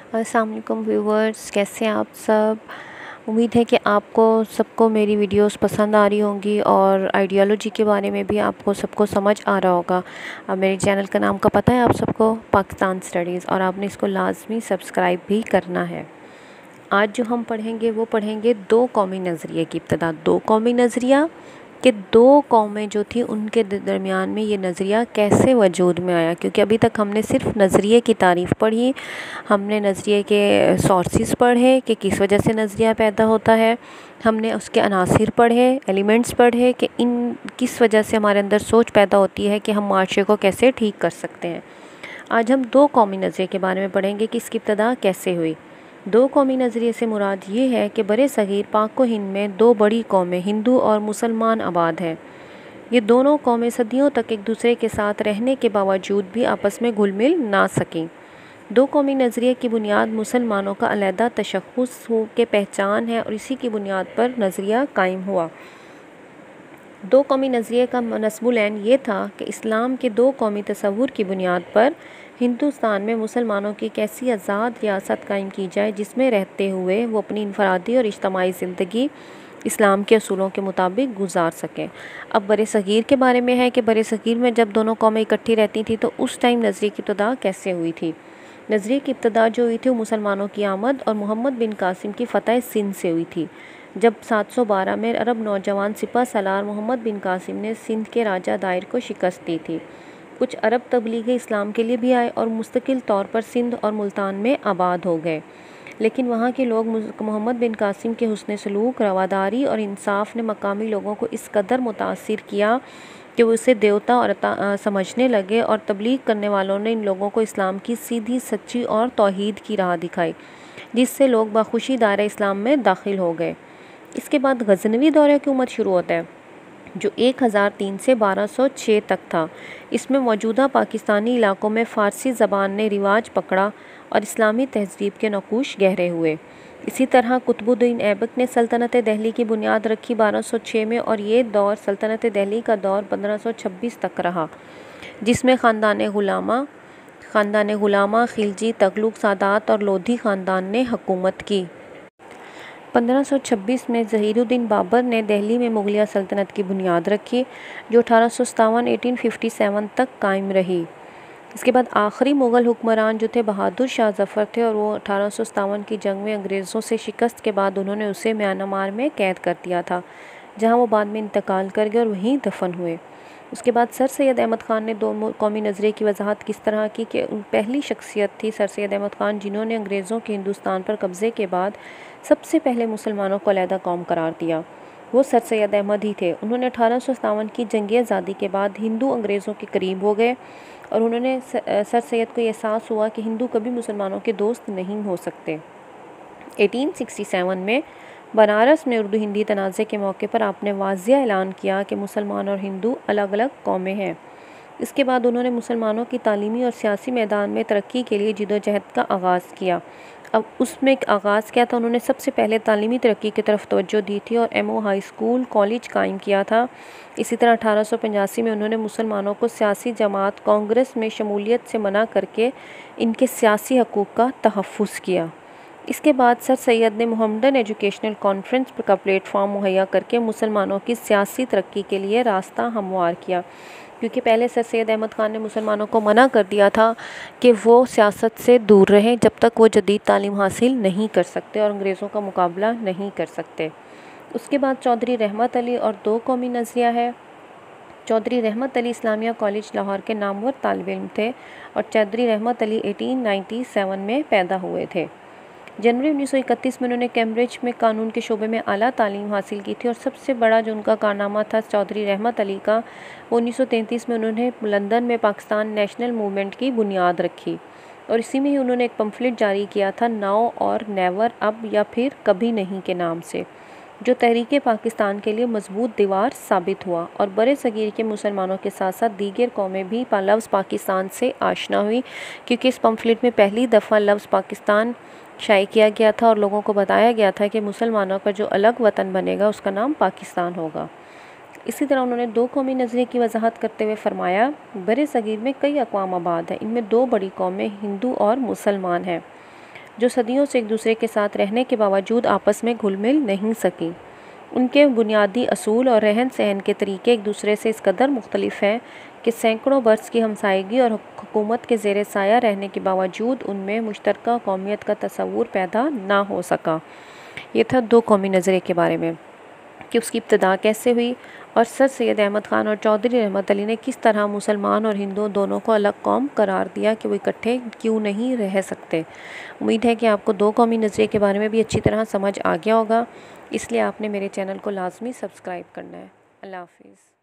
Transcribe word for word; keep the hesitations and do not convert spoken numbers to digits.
अस्सलाम वालेकुम व्यूवर्स, कैसे हैं आप सब। उम्मीद है कि आपको सबको मेरी वीडियोस पसंद आ रही होंगी और आइडियोलॉजी के बारे में भी आपको सबको समझ आ रहा होगा। अब मेरे चैनल का नाम का पता है आप सबको, पाकिस्तान स्टडीज़, और आपने इसको लाजमी सब्सक्राइब भी करना है। आज जो हम पढ़ेंगे वो पढ़ेंगे दो कौमी नज़रिए की इब्तिदा। दो कौमी नज़रिया कि दो कौमें जो थी उनके दरमियान में ये नज़रिया कैसे वजूद में आया, क्योंकि अभी तक हमने सिर्फ नज़रिए की तारीफ़ पढ़ी, हमने नज़रिए के सोर्सेस पढ़े कि किस वजह से नज़रिया पैदा होता है, हमने उसके अनासिर पढ़े, एलिमेंट्स पढ़े कि इन किस वजह से हमारे अंदर सोच पैदा होती है कि हम माशरे को कैसे ठीक कर सकते हैं। आज हम दो कौमी नज़रिए के बारे में पढ़ेंगे कि इसकी इब्तिदा कैसे हुई। दो कौमी नज़रिए से मुराद ये है कि बरे सग़ीर पाक व हिंद में दो बड़ी कौमें हिंदू और मुसलमान आबाद हैं। ये दोनों कौमें सदियों तक एक दूसरे के साथ रहने के बावजूद भी आपस में घुल मिल ना सकें। दो कौमी नज़रिए की बुनियाद मुसलमानों का अलहदा तशख़्ख़ुस हो के पहचान है और इसी की बुनियाद पर नज़रिया कायम हुआ। दो कौमी नज़रिए का नस्बुल ऐन ये था कि इस्लाम के दो कौमी तसव्वुर की बुनियाद पर हिंदुस्तान में मुसलमानों की एक ऐसी आज़ाद रियासत कायम की जाए जिसमें रहते हुए वो अपनी इनफरादी और इज्तमाई ज़िंदगी इस्लाम के असूलों के मुताबिक गुजार सकें। अब बरे सग़ीर के बारे में है कि बरे सग़ीर में जब दोनों कौमें इकट्ठी रहती थी तो उस टाइम नज़रिए की इब्तिदा कैसे हुई थी। नज़रिए की इब्तिदा जो हुई थी वो मुसलमानों की आमद और मोहम्मद बिन कासिम की फ़तह सिंध से हुई थी। जब सात सौ बारह में अरब नौजवान सिपह सलार मोहम्मद बिन कासिम ने सिंध के राजा दायर को शिकस्त दी थी। कुछ अरब तबलीग इस्लाम के लिए भी आए और मुस्तकिल तौर पर सिंध और मुल्तान में आबाद हो गए, लेकिन वहाँ के लोग मोहम्मद बिन कासिम के हुस्न सलूक, रवादारी और इंसाफ ने मकामी लोगों को इस कदर मुतासिर किया कि वो इसे देवता और अता समझने लगे और तबलीग करने वालों ने इन लोगों को इस्लाम की सीधी, सच्ची और तौहीद की राह दिखाई, जिससे लोग बखुशी दायरा इस्लाम में दाखिल हो गए। इसके बाद गज़नवी दौरे की उम्मत शुरू होता है जो एक हज़ार तीन से बारह सौ छः तक था। इसमें मौजूदा पाकिस्तानी इलाकों में फ़ारसी ज़बान ने रिवाज पकड़ा और इस्लामी तहज़ीब के नकूश गहरे हुए। इसी तरह कुतुबुद्दीन ऐबक ने सल्तनत दिल्ली की बुनियाद रखी बारह सौ छः में, और ये दौर सल्तनत दिल्ली का दौर पंद्रह सौ छब्बीस तक रहा, जिसमें ख़ानदान गुलामा ख़ानदान गुलामा खिलजी, तगलुक, सादात और लोधी ख़ानदान ने हुकूमत की। पंद्रह सौ छब्बीस में ज़हीरुद्दीन बाबर ने दिल्ली में मुग़लिया सल्तनत की बुनियाद रखी जो अठारह सौ सत्तावन अठारह सौ सत्तावन तक कायम रही। इसके बाद आखिरी मुग़ल हुक्मरान जो थे बहादुर शाह ज़फ़र थे, और वो अठारह सौ सत्तावन की जंग में अंग्रेज़ों से शिकस्त के बाद उन्होंने उसे म्यांमार में कैद कर दिया था, जहाँ वो बाद में इंतकाल कर गए और वहीं दफन हुए। उसके बाद सर सैयद अहमद ख़ान ने दो कौमी नज़रिए की वजाहत किस तरह की कि पहली शख्सियत थी सर सैयद अहमद ख़ान जिन्होंने अंग्रेज़ों के हिंदुस्तान पर कब्ज़े के बाद सबसे पहले मुसलमानों को अलहदा कौम करार दिया। वो सर सैयद अहमद ही थे। उन्होंने अठारह सौ सत्तावन की जंग आज़ादी के बाद हिंदू अंग्रेज़ों के करीब हो गए और उन्होंने सर सैयद को एहसास हुआ कि हिंदू कभी मुसलमानों के दोस्त नहीं हो सकते। अठारह सौ सड़सठ में बनारस में उर्दू हिंदी तनाज़े के मौके पर आपने वाज़िया ऐलान किया कि मुसलमान और हिंदू अलग अलग कौमें हैं। इसके बाद उन्होंने मुसलमानों की तालीमी और सियासी मैदान में तरक्की के लिए जिदोजहद का आगाज़ किया। अब उसमें एक आगाज़ क्या था, उन्होंने सबसे पहले तालीमी तरक्की की तरफ तवज्जो दी थी और M O high school college कायम किया था। इसी तरह अठारह सौ पचासी में उन्होंने मुसलमानों को सियासी जमात कांग्रेस में शमूलियत से मना करके इनके सियासी हकूक़ का तहफ़्फ़ुज़ किया। इसके बाद सर सैयद ने मोहम्मदन एजुकेशनल कॉन्फ्रेंस का प्लेटफॉर्म मुहैया करके मुसलमानों की सियासी तरक्की के लिए रास्ता हमवार किया, क्योंकि पहले सर सैयद अहमद ख़ान ने मुसलमानों को मना कर दिया था कि वो सियासत से दूर रहें जब तक वो जदीद तालीम हासिल नहीं कर सकते और अंग्रेज़ों का मुकाबला नहीं कर सकते। उसके बाद चौधरी रहमत अली और दो कौमी नज़रिया है। चौधरी रहमत अली इस्लामिया कॉलेज लाहौर के नामवर तालिब इल्म थे और चौधरी रहमत अली अठारह सौ सत्तानवे में पैदा हुए थे। जनवरी उन्नीस सौ इकतीस में उन्होंने कैम्ब्रिज में कानून के शोबे में आला तालीम हासिल की थी और सबसे बड़ा जो उनका कारनामा था चौधरी रहमत अली का, वो उन्नीस सौ तैंतीस में उन्होंने लंदन में पाकिस्तान नेशनल मूवमेंट की बुनियाद रखी और इसी में ही उन्होंने एक पम्फलेट जारी किया था नाउ और नेवर, अब या फिर कभी नहीं के नाम से, जो तहरीक पाकिस्तान के लिए मजबूत दीवार साबित हुआ और बरे सगीर के मुसलमानों के साथ साथ दीगर कौमें भी लफ्ज़ पाकिस्तान से आशना हुई, क्योंकि इस पम्फलेट में पहली दफ़ा लफ्ज़ पाकिस्तान शाये किया गया था और लोगों को बताया गया था कि मुसलमानों का जो अलग वतन बनेगा उसका नाम पाकिस्तान होगा। इसी तरह उन्होंने दो कौमी नज़रिए की वजाहत करते हुए फरमाया, बरे सगीर में कई अक़वाम आबाद हैं, इनमें दो बड़ी कौमें हिंदू और मुसलमान हैं। जो सदियों से एक दूसरे के साथ रहने के बावजूद आपस में घुल मिल नहीं सकी। उनके बुनियादी असूल और रहन सहन के तरीके एक दूसरे से इस कदर मुख्तलिफ हैं कि सैकड़ों बरस की हमसायगी और हुकूमत के ज़ेर साया रहने के बावजूद उनमें मुश्तरका कौमियत का तसव्वुर पैदा ना हो सका। ये था दो कौमी नज़रिए के बारे में कि उसकी इब्तदा कैसे हुई और सर सैयद अहमद ख़ान और चौधरी रहमत अली ने किस तरह मुसलमान और हिंदू दोनों को अलग कौम करार दिया कि वो इकट्ठे क्यों नहीं रह सकते। उम्मीद है कि आपको दो कौमी नज़रिए के बारे में भी अच्छी तरह समझ आ गया होगा, इसलिए आपने मेरे चैनल को लाजमी सब्सक्राइब करना है। अल्लाह हाफिज़।